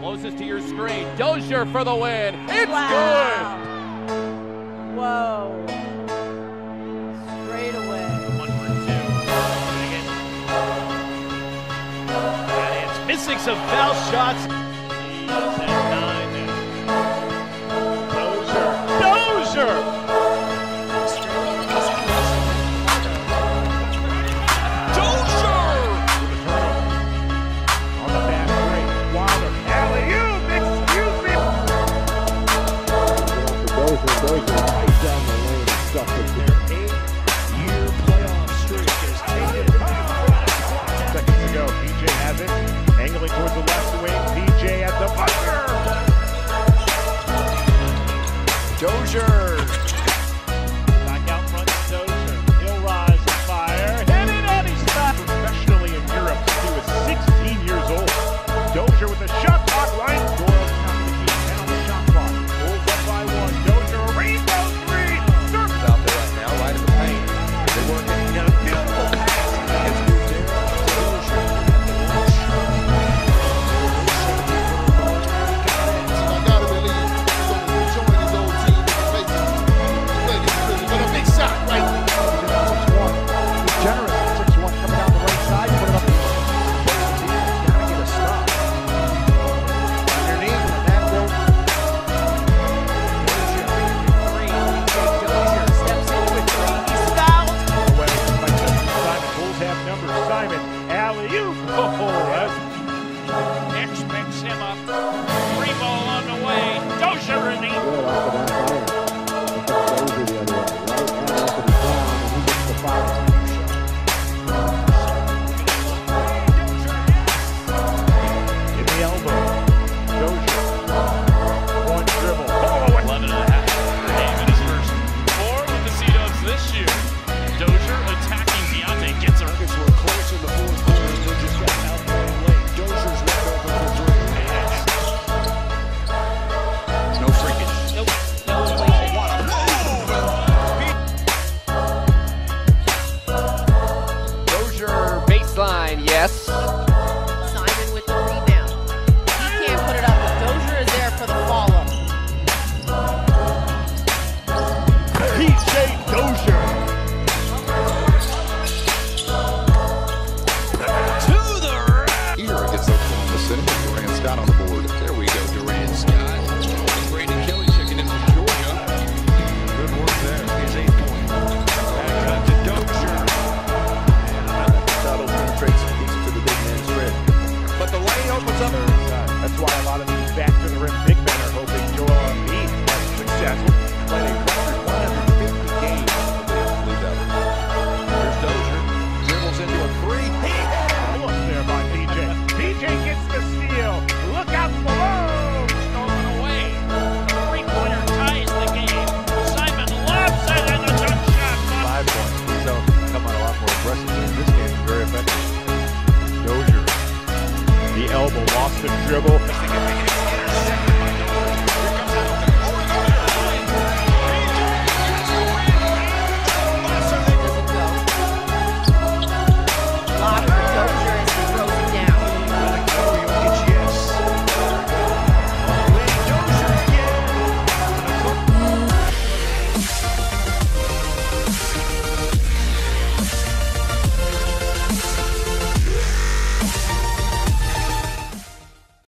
Closest to your screen. Dozier for the win. It's good. Whoa. Straight away. 1 for 2. And it's missing some foul shots. He's at 9 now. Dozier. Dozier right down the lane and stuck with their 8-year playoff streak is taken. Seconds to go. PJ has it. Angling towards the left wing. PJ at the buzzer. Dozier. Back out front to Dozier. He'll rise and fire. Hit it on his back. Professionally in Europe since he was 16 years old. Dozier with the shot clock line. Doyle's counting the key. Down the shot clock. Pulls up by 1. Dozier, a rainbow 3. Surfs out there right now, right in the paint. They're working. He got a beautiful pass. It's Dozier. Dozier. I gotta believe he's showing his old team in the faces. But a big shot right there. 6-1. He's generous. 6-1 coming down the right side. Put it up. Gotta get a stop. Underneath, and that will. Dozier steps in with 3. He's fouled. Away by Simon. Bulls have numbers. Simon. Alley-oop. Oh, that's. X picks him up. 3 ball on the way. Dozier in the. good off of that line. Dozier the other way, right? And off of the ground, and he gets the foul. In the elbow. Dozier. 1 dribble. Oh, 11.5 per game in his first 4 with the Sea Dogs this year. Dozier attacking Deontay gets her. Nuggets were close in the fourth quarter. They just got out there late. Dozier's wide open for 3. No freaking. Nope. No way. Dozier baseline, yes. Simon with the rebound. He can't put it up, but Dozier is there for the follow. PJ Dozier. To the rack. Here gets Oklahoma City. Durant Scott on the board. There we go, Durant Scott. Brady Kelly checking in from Georgia. Good work there. His 8 point. Back up to Dozier. Shuttle penetrates to the big man's rim. But the lane opens up. That's why a lot of these back to the rim big men are hoping Joel Embiid has success. Played a record 150 games in the league ever. Here's Dozier. Dribbles into a 3. Look there by PJ. PJ gets the steal. Look out below. Stolen away. The 3-pointer ties the game. Simon lobs it and the jump shot. 5 points. So come on a lot more aggressively in this game. Very effective. Dozier. The elbow lost the dribble.